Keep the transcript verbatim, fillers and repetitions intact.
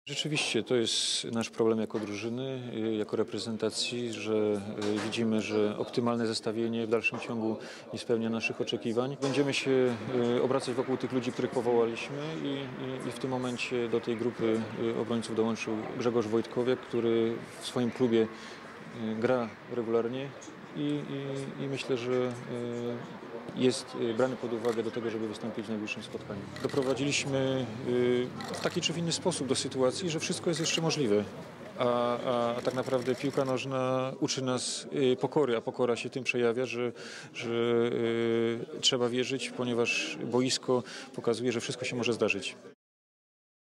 Rzeczywiście to jest nasz problem jako drużyny, jako reprezentacji, że widzimy, że optymalne zestawienie w dalszym ciągu nie spełnia naszych oczekiwań. Będziemy się obracać wokół tych ludzi, których powołaliśmy i, i, i w tym momencie do tej grupy obrońców dołączył Grzegorz Wojtkowiak, który w swoim klubie gra regularnie i, i, i myślę, że jest brany pod uwagę do tego, żeby wystąpić w najbliższym spotkaniu. Doprowadziliśmy w taki czy w inny sposób do sytuacji, że wszystko jest jeszcze możliwe. A, a tak naprawdę piłka nożna uczy nas pokory, a pokora się tym przejawia, że, że y, trzeba wierzyć, ponieważ boisko pokazuje, że wszystko się może zdarzyć.